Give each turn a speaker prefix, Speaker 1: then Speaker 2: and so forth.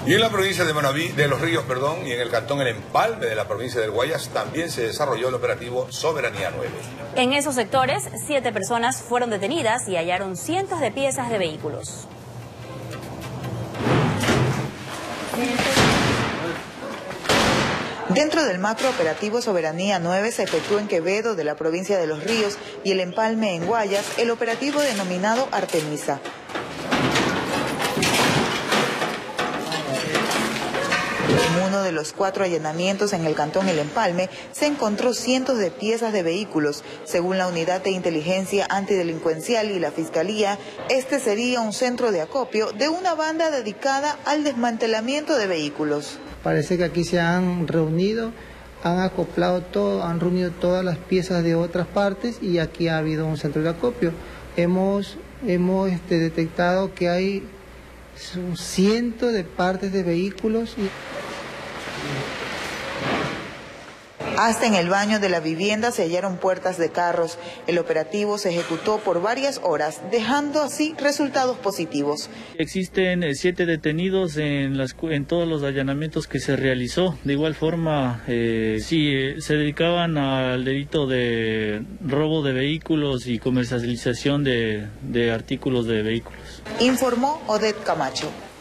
Speaker 1: Y en la provincia de Manabí, de Los Ríos, y en el cantón El Empalme de la provincia del Guayas también se desarrolló el operativo Soberanía 9.
Speaker 2: En esos sectores, 7 personas fueron detenidas y hallaron cientos de piezas de vehículos.
Speaker 3: Dentro del macrooperativo Soberanía 9 se efectuó en Quevedo de la provincia de Los Ríos y El Empalme en Guayas el operativo denominado Artemisa. En uno de los 4 allanamientos en el cantón El Empalme se encontró cientos de piezas de vehículos. Según la Unidad de Inteligencia Antidelincuencial y la Fiscalía, este sería un centro de acopio de una banda dedicada al desmantelamiento de vehículos.
Speaker 4: Parece que aquí se han reunido, han acoplado todo, han reunido todas las piezas de otras partes y aquí ha habido un centro de acopio. Hemos detectado que hay cientos de partes de vehículos.
Speaker 3: Hasta en el baño de la vivienda se hallaron puertas de carros. El operativo se ejecutó por varias horas, dejando así resultados positivos.
Speaker 5: Existen 7 detenidos en todos los allanamientos que se realizó. De igual forma, se dedicaban al delito de robo de vehículos y comercialización de artículos de vehículos.
Speaker 3: Informó Odette Camacho.